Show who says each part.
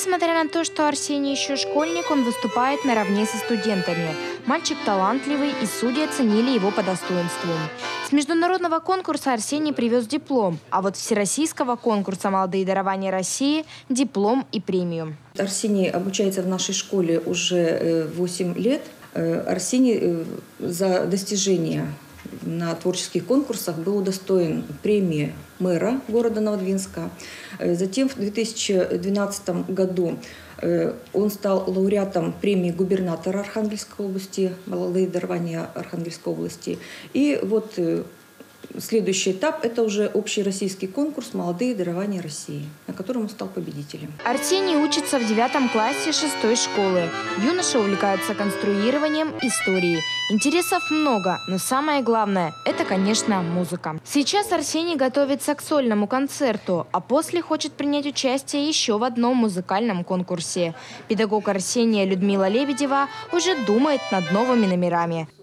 Speaker 1: Несмотря на то, что Арсений еще школьник, он выступает наравне со студентами. Мальчик талантливый, и судьи оценили его по достоинству. С международного конкурса Арсений привез диплом, а вот всероссийского конкурса «Молодые дарования России» – диплом и премию.
Speaker 2: Арсений обучается в нашей школе уже 8 лет. Арсений за достижения на творческих конкурсах был удостоен премии мэра города Новодвинска. Затем в 2012 году он стал лауреатом премии губернатора Архангельской области, «Молодые дарования Архангельской области». И вот следующий этап – это уже общероссийский конкурс «Молодые дарования России», на котором он стал победителем.
Speaker 1: Арсений учится в 9 классе 6-й школы. Юноша увлекается конструированием, историей. Интересов много, но самое главное – это, конечно, музыка. Сейчас Арсений готовится к сольному концерту, а после хочет принять участие еще в одном музыкальном конкурсе. Педагог Арсения Людмила Лебедева уже думает над новыми номерами.